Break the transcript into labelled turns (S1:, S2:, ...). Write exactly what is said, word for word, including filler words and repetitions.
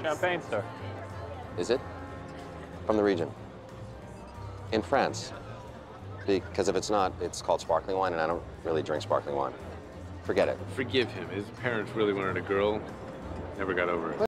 S1: champagne, sir.
S2: Is it? From the region. In France. Because if it's not, it's called sparkling wine, and I don't really drink sparkling wine. Forget it.
S3: Forgive him. His parents really wanted a girl. Never got over it.